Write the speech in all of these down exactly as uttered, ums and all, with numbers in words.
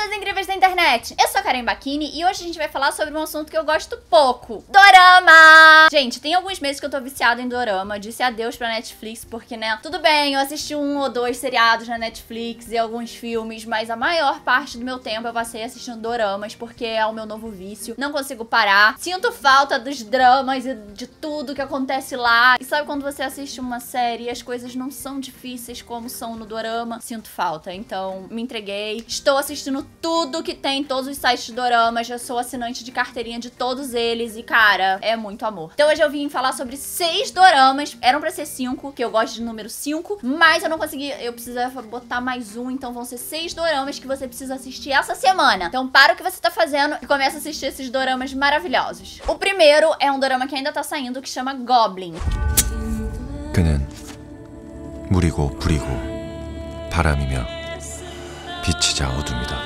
Pessoas incríveis da internet, eu sou a Karen Bakini e hoje a gente vai falar sobre um assunto que eu gosto pouco: dorama! Gente, tem alguns meses que eu tô viciada em dorama, disse adeus pra Netflix, porque, né, tudo bem, eu assisti um ou dois seriados na Netflix e alguns filmes, mas a maior parte do meu tempo eu passei assistindo doramas, porque é o meu novo vício, não consigo parar, sinto falta dos dramas e de tudo que acontece lá. E sabe quando você assiste uma série e as coisas não são difíceis como são no dorama? Sinto falta, então me entreguei, estou assistindo tudo que tem em todos os sites de dorama, já sou assinante de carteirinha de todos eles e, cara, é muito amor. Então hoje eu vim falar sobre seis doramas, eram pra ser cinco, que eu gosto de número cinco, mas eu não consegui, eu precisava botar mais um, então vão ser seis doramas que você precisa assistir essa semana. Então para o que você tá fazendo e começa a assistir esses doramas maravilhosos. O primeiro é um dorama que ainda tá saindo, que chama Goblin. 그는 물이고 불이고 바람이며 빛이자 어둠이다.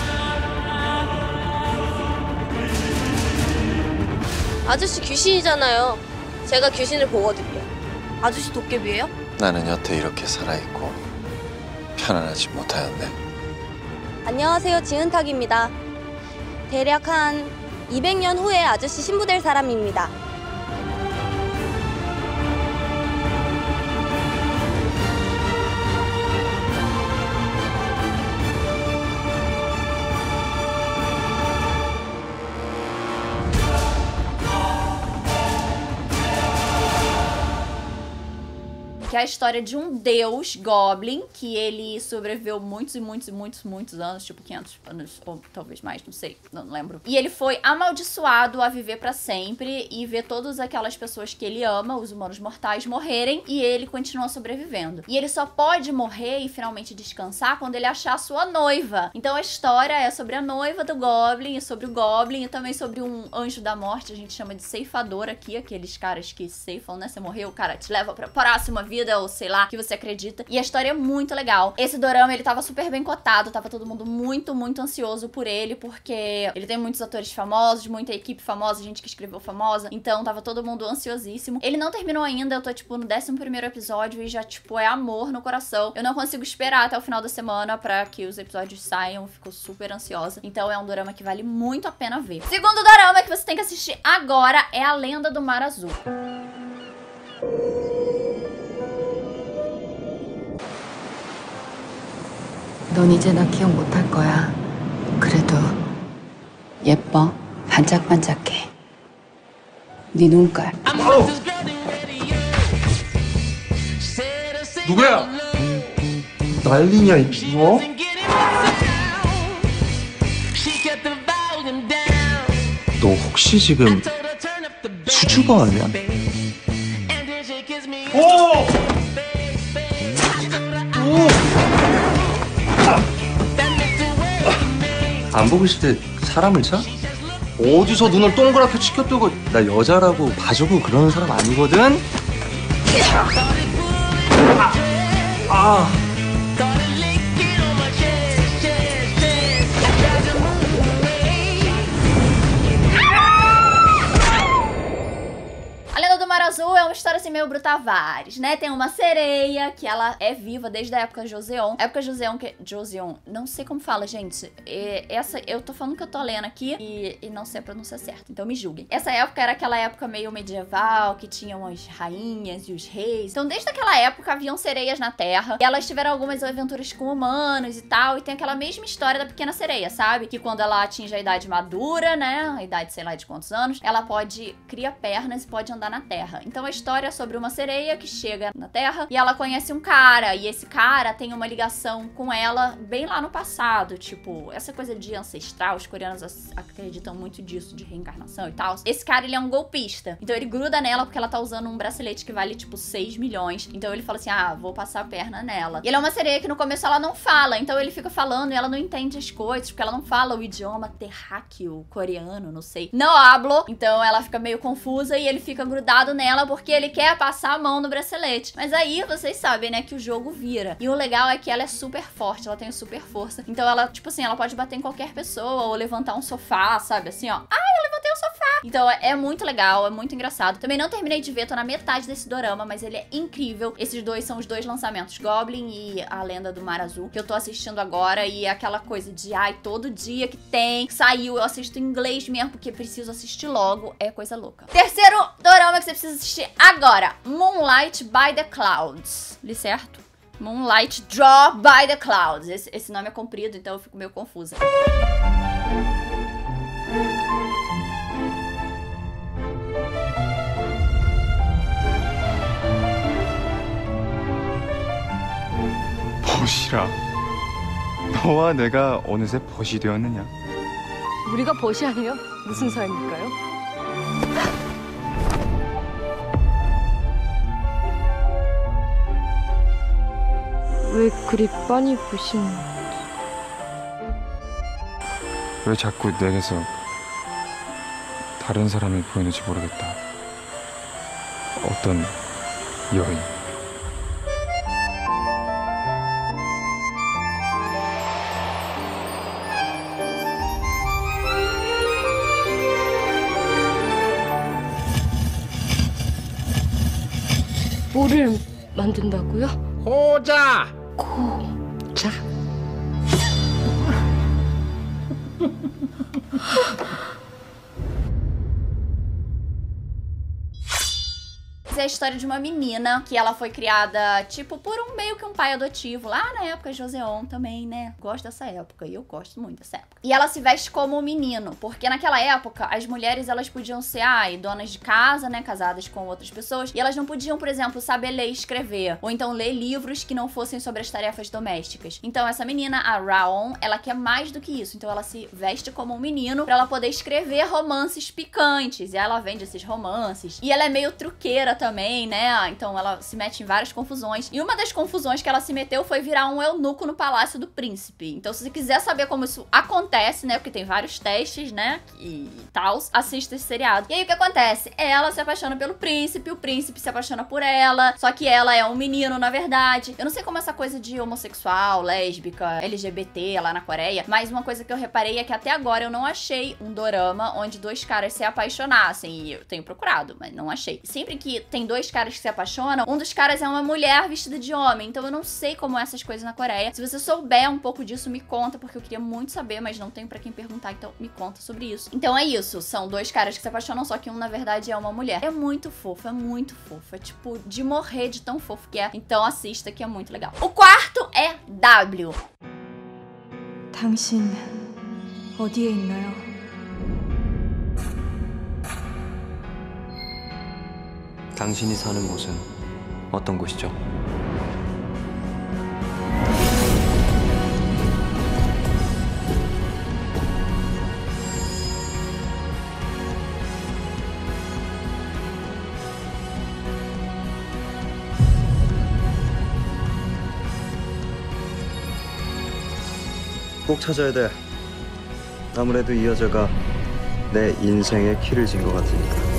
아저씨 귀신이잖아요. 제가 귀신을 보거든요. 아저씨 도깨비예요? 나는 여태 이렇게 살아있고 편안하지 못하였네. 안녕하세요, 지은탁입니다. 대략 한 이백 년 후에 아저씨 신부 될 사람입니다. Que é a história de um deus Goblin, que ele sobreviveu muitos e muitos e muitos, muitos anos, tipo quinhentos anos, ou talvez mais, não sei, não lembro. E ele foi amaldiçoado a viver pra sempre e ver todas aquelas pessoas que ele ama, os humanos mortais, morrerem, e ele continua sobrevivendo. E ele só pode morrer e finalmente descansar quando ele achar a sua noiva. Então a história é sobre a noiva do Goblin, e sobre o Goblin, e também sobre um anjo da morte, a gente chama de ceifador aqui, aqueles caras que ceifam, né? Você morreu, o cara te leva pra próxima vida, ou sei lá, que você acredita. E a história é muito legal. Esse dorama, ele tava super bem cotado, tava todo mundo muito, muito ansioso por ele, porque ele tem muitos atores famosos, muita equipe famosa, gente que escreveu famosa, então tava todo mundo ansiosíssimo. Ele não terminou ainda, eu tô, tipo, no décimo primeiro episódio e já, tipo, é amor no coração. Eu não consigo esperar até o final da semana pra que os episódios saiam, fico super ansiosa. Então é um dorama que vale muito a pena ver. Segundo dorama que você tem que assistir agora é A Lenda do Mar Azul. 넌 이제 나 기억 못할 거야. 그래도 예뻐, 반짝반짝해. 네 눈깔. 누구야? 난리냐 이거? 너 혹시 지금 수줍어 아니야? 오! 오! 안 보고 싶을 때 사람을 차? 어디서 눈을 동그랗게 치켜뜨고 나 여자라고 봐주고 그러는 사람 아니거든? 아! 아. Mar Azul é uma história assim meio Brutavares, né? Tem uma sereia que ela é viva desde a época Joseon. Época Joseon, que... Joseon, não sei como fala, gente. E essa, eu tô falando que eu tô lendo aqui e, e não sei a pronúncia certa, então me julguem. Essa época era aquela época meio medieval, que tinham as rainhas e os reis. Então desde aquela época haviam sereias na Terra. E elas tiveram algumas aventuras com humanos e tal. E tem aquela mesma história da Pequena Sereia, sabe? Que quando ela atinge a idade madura, né? A idade sei lá de quantos anos, ela pode criar pernas e pode andar na Terra. Então a história é sobre uma sereia que chega na Terra e ela conhece um cara, e esse cara tem uma ligação com ela bem lá no passado, tipo, essa coisa de ancestral, os coreanos acreditam muito disso, de reencarnação e tal. Esse cara, ele é um golpista, então ele gruda nela porque ela tá usando um bracelete que vale, tipo, seis milhões, então ele fala assim, ah, vou passar a perna nela. E ela é uma sereia que no começo ela não fala, então ele fica falando e ela não entende as coisas, porque ela não fala o idioma terráqueo coreano, não sei, não hablo, então ela fica meio confusa e ele fica grudado nela porque ele quer passar a mão no bracelete. Mas aí vocês sabem, né, que o jogo vira. E o legal é que ela é super forte, ela tem super força. Então ela, tipo assim, ela pode bater em qualquer pessoa ou levantar um sofá, sabe? Assim, ó. Ai, eu levantei o sofá. Então é muito legal, é muito engraçado. Também não terminei de ver, tô na metade desse dorama, mas ele é incrível. Esses dois são os dois lançamentos, Goblin e A Lenda do Mar Azul, que eu tô assistindo agora. E é aquela coisa de, ai, todo dia que tem, saiu, eu assisto em inglês mesmo, porque preciso assistir logo. É coisa louca. Terceiro dorama que você precisa assistir agora, Moonlight by the Clouds. Li certo? Moonlight Draw by the Clouds. Esse, esse nome é comprido, então eu fico meio confusa. 벗이라. 너와 내가 어느새 벗이 되었느냐? 우리가 벗이 아니면 무슨 사이일까요? 왜 그리 빤히 보신... 왜 자꾸 내게서 다른 사람을 보이는지 모르겠다. 어떤 여인. 뭐를 만든다고요? 고자! 고자? Essa é a história de uma menina que ela foi criada, tipo, por um meio que um pai adotivo, lá na época de Joseon também, né? Gosto dessa época, e eu gosto muito dessa época. E ela se veste como um menino, porque naquela época, as mulheres, elas podiam ser, ai, donas de casa, né? Casadas com outras pessoas, e elas não podiam, por exemplo, saber ler e escrever, ou então ler livros que não fossem sobre as tarefas domésticas. Então essa menina, a Raon, ela quer mais do que isso, então ela se veste como um menino pra ela poder escrever romances picantes, e aí ela vende esses romances. E ela é meio truqueira também, né? Então ela se mete em várias confusões. E uma das confusões que ela se meteu foi virar um eunuco no palácio do príncipe. Então se você quiser saber como isso acontece, né? Porque tem vários testes, né? E tal, assista esse seriado. E aí o que acontece? Ela se apaixona pelo príncipe, o príncipe se apaixona por ela, só que ela é um menino, na verdade. Eu não sei como essa coisa de homossexual, lésbica, L G B T lá na Coreia, mas uma coisa que eu reparei é que até agora eu não achei um dorama onde dois caras se apaixonassem. E eu tenho procurado, mas não achei. Sempre que tem dois caras que se apaixonam, um dos caras é uma mulher vestida de homem, então eu não sei como é essas coisas na Coreia. Se você souber um pouco disso, me conta, porque eu queria muito saber, mas não tenho pra quem perguntar, então me conta sobre isso. Então é isso, são dois caras que se apaixonam, só que um na verdade é uma mulher. É muito fofo, é muito fofo, é tipo de morrer de tão fofo que é. Então assista, que é muito legal. O quarto é W. 당신 어디에 있나요? 당신이 사는 곳은 어떤 곳이죠? 꼭 찾아야 돼. 아무래도 이 여자가 내 인생의 키를 진 것 같으니까.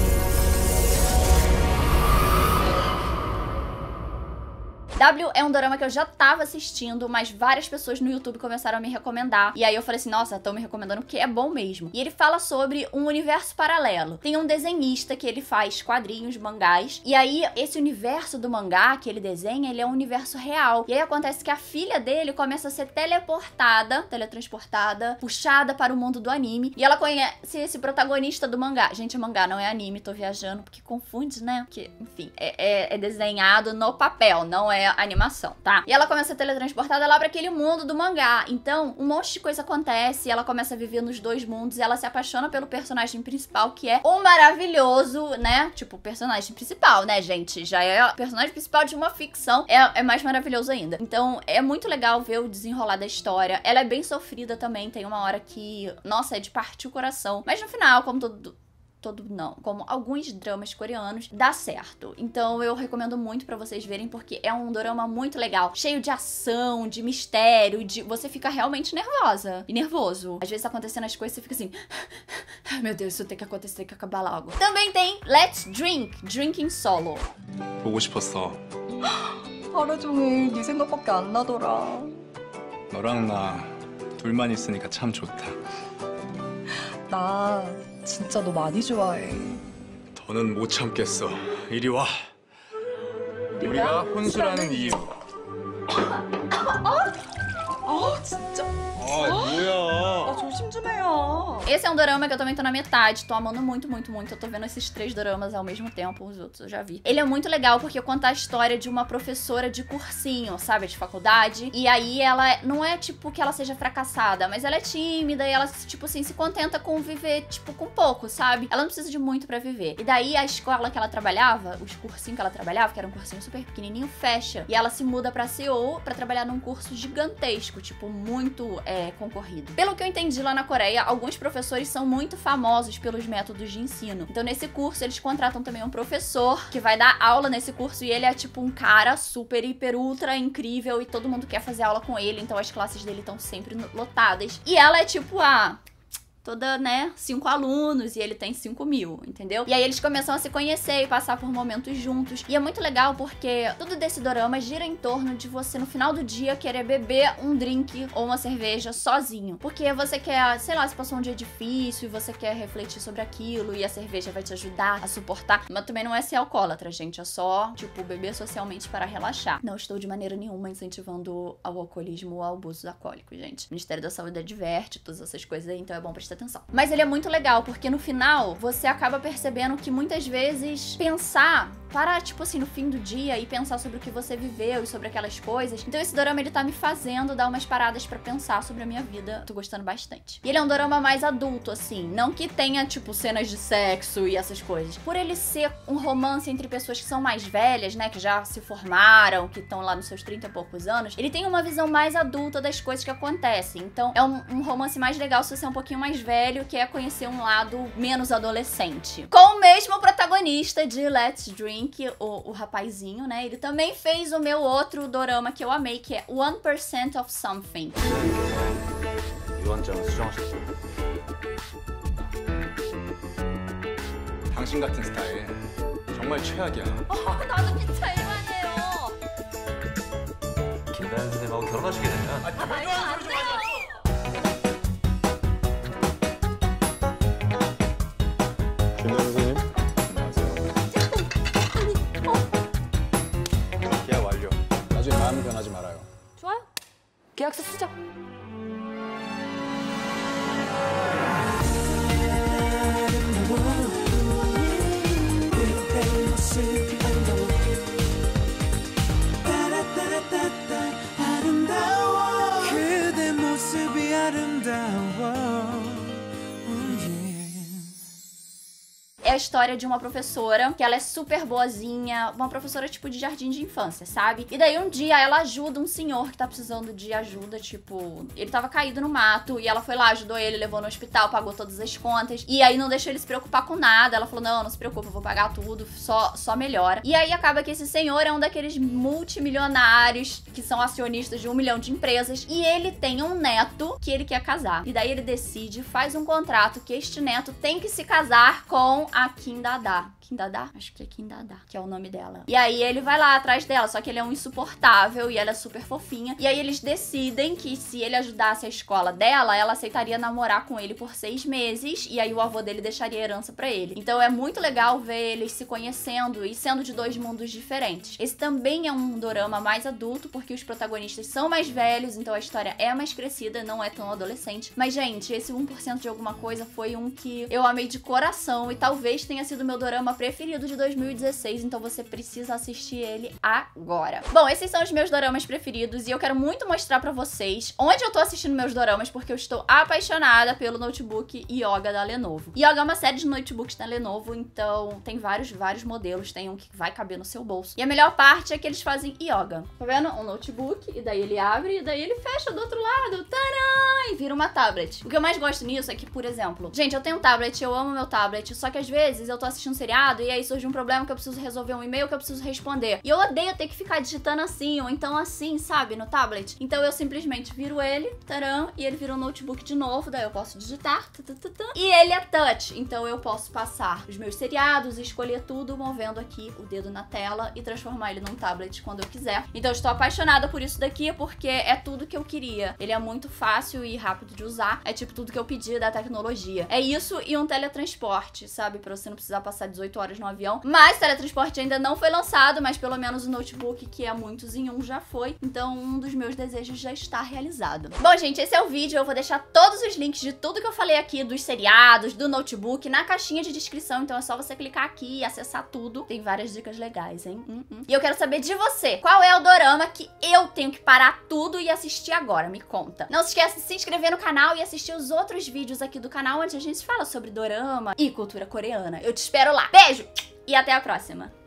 W é um dorama que eu já tava assistindo, mas várias pessoas no YouTube começaram a me recomendar. E aí eu falei assim, nossa, estão me recomendando porque é bom mesmo. E ele fala sobre um universo paralelo. Tem um desenhista que ele faz quadrinhos, mangás. E aí, esse universo do mangá que ele desenha, ele é um universo real. E aí acontece que a filha dele começa a ser teleportada, teletransportada, puxada para o mundo do anime. E ela conhece esse protagonista do mangá. Gente, mangá não é anime, tô viajando, porque confunde, né? Porque, enfim, é, é, é desenhado no papel, não é animação, tá? E ela começa a ser teletransportada lá pra aquele mundo do mangá. Então, um monte de coisa acontece, ela começa a viver nos dois mundos, e ela se apaixona pelo personagem principal, que é o maravilhoso, né? Tipo, o personagem principal, né, gente? Já é o personagem principal de uma ficção, é, é mais maravilhoso ainda. Então, é muito legal ver o desenrolar da história. Ela é bem sofrida também, tem uma hora que, nossa, é de partir o coração. Mas no final, como todo... todo não, como alguns dramas coreanos, dá certo. Então eu recomendo muito pra vocês verem, porque é um dorama muito legal, cheio de ação, de mistério, de... você fica realmente nervosa e nervoso. Às vezes acontecendo as coisas, você fica assim, meu Deus, isso tem que acontecer, tem que acabar logo. Também tem Let's Drink, Drinking Solo. 보고 싶었어. 하루 종일 네 생각밖에 안 나더라. 너랑 나 둘만 있으니까 참 좋다. 나 진짜 너 많이 좋아해. 더는 못 참겠어. 이리 와. 우리가 혼수라는 이유. 아 진짜. 아, 뭐야. 아 조심 좀 해요. Esse é um dorama que eu também tô na metade, tô amando muito, muito, muito. Eu tô vendo esses três doramas ao mesmo tempo, os outros eu já vi. Ele é muito legal porque conta a história de uma professora de cursinho, sabe, de faculdade. E aí ela não é tipo que ela seja fracassada, mas ela é tímida e ela, tipo assim, se contenta com viver, tipo, com pouco, sabe? Ela não precisa de muito pra viver. E daí a escola que ela trabalhava, os cursinhos que ela trabalhava, que era um cursinho super pequenininho, fecha. E ela se muda pra Seul pra trabalhar num curso gigantesco, tipo, muito é, concorrido. Pelo que eu entendi lá na Coreia, alguns professores são muito famosos pelos métodos de ensino. Então nesse curso eles contratam também um professor que vai dar aula nesse curso e ele é tipo um cara super, hiper, ultra incrível e todo mundo quer fazer aula com ele, então as classes dele estão sempre lotadas. E ela é tipo a... toda, né, cinco alunos e ele tem cinco mil, entendeu? E aí eles começam a se conhecer e passar por momentos juntos. E é muito legal porque tudo desse dorama gira em torno de você, no final do dia, querer beber um drink ou uma cerveja sozinho. Porque você quer, sei lá, se passou um dia difícil e você quer refletir sobre aquilo e a cerveja vai te ajudar a suportar. Mas também não é ser alcoólatra, gente. É só, tipo, beber socialmente para relaxar. Não estou de maneira nenhuma incentivando ao alcoolismo ou ao abuso alcoólico, gente. O Ministério da Saúde adverte todas essas coisas aí, então é bom prestar atenção. Mas ele é muito legal, porque no final você acaba percebendo que muitas vezes pensar, parar tipo assim no fim do dia e pensar sobre o que você viveu e sobre aquelas coisas. Então esse dorama ele tá me fazendo dar umas paradas pra pensar sobre a minha vida. Tô gostando bastante. E ele é um dorama mais adulto, assim, não que tenha tipo cenas de sexo e essas coisas. Por ele ser um romance entre pessoas que são mais velhas, né, que já se formaram, que estão lá nos seus trinta e poucos anos, ele tem uma visão mais adulta das coisas que acontecem. Então é um, um romance mais legal se você é um pouquinho mais velho, que é conhecer um lado menos adolescente. Com o mesmo protagonista de Let's Drink, o, o rapazinho, né? Ele também fez o meu outro dorama que eu amei, que é one percent of Something. 유언장을 수정하셨어요. 당신 같은 스타일 정말 최악이야. 어, 나도 기차 일반이에요. 김다현 선생님하고 결혼하시게 되면 아, 말도 안 소리 좀 하지. 김다현 선생님? 안녕하세요. 계약 완료. 나중에 마음 변하지 말아요. 좋아요. 계약서 쓰자. 그대 모습이 아름다워. É a história de uma professora que ela é super boazinha, uma professora tipo de jardim de infância, sabe? E daí um dia ela ajuda um senhor que tá precisando de ajuda, tipo, ele tava caído no mato e ela foi lá, ajudou ele, levou no hospital, pagou todas as contas e aí não deixou ele se preocupar com nada. Ela falou, não, não se preocupa, eu vou pagar tudo, só, só melhora. E aí acaba que esse senhor é um daqueles multimilionários que são acionistas de um milhão de empresas e ele tem um neto que ele quer casar. E daí ele decide, faz um contrato que este neto tem que se casar com a Kim Dada. Kim Dada? Acho que é Kim Dada, que é o nome dela. E aí ele vai lá atrás dela, só que ele é um insuportável e ela é super fofinha. E aí eles decidem que se ele ajudasse a escola dela, ela aceitaria namorar com ele por seis meses e aí o avô dele deixaria herança pra ele. Então é muito legal ver eles se conhecendo e sendo de dois mundos diferentes. Esse também é um dorama mais adulto, porque os protagonistas são mais velhos, então a história é mais crescida, não é tão adolescente. Mas, gente, esse um por cento de alguma coisa foi um que eu amei de coração e talvez tenha sido meu dorama preferido de dois mil e dezesseis, então você precisa assistir ele agora. Bom, esses são os meus doramas preferidos e eu quero muito mostrar pra vocês onde eu tô assistindo meus doramas, porque eu estou apaixonada pelo notebook Yoga da Lenovo. Yoga é uma série de notebooks da Lenovo, então tem vários, vários modelos, tem um que vai caber no seu bolso. E a melhor parte é que eles fazem yoga. Tá vendo? Um notebook, e daí ele abre, e daí ele fecha do outro lado, tcharam, e vira uma tablet. O que eu mais gosto nisso é que, por exemplo, gente, eu tenho um tablet, eu amo meu tablet, só que às vezes vezes eu tô assistindo um seriado e aí surge um problema que eu preciso resolver, um e-mail que eu preciso responder. E eu odeio ter que ficar digitando assim, ou então assim, sabe, no tablet. Então eu simplesmente viro ele, taram, e ele vira um notebook de novo, daí eu posso digitar, tatatata, e ele é touch, então eu posso passar os meus seriados e escolher tudo movendo aqui o dedo na tela e transformar ele num tablet quando eu quiser. Então eu estou apaixonada por isso daqui, porque é tudo que eu queria. Ele é muito fácil e rápido de usar, é tipo tudo que eu pedi da tecnologia. É isso e um teletransporte, sabe, pra você não precisar passar dezoito horas no avião. Mas teletransporte ainda não foi lançado, mas pelo menos o notebook, que é muitos em um, já foi. Então um dos meus desejos já está realizado. Bom, gente, esse é o vídeo. Eu vou deixar todos os links de tudo que eu falei aqui, dos seriados, do notebook, na caixinha de descrição. Então é só você clicar aqui e acessar tudo. Tem várias dicas legais, hein? Hum, hum. E eu quero saber de você. Qual é o dorama que eu tenho que parar tudo e assistir agora? Me conta. Não se esqueça de se inscrever no canal e assistir os outros vídeos aqui do canal, onde a gente fala sobre dorama e cultura coreana. Eu te espero lá. Beijo! E até a próxima.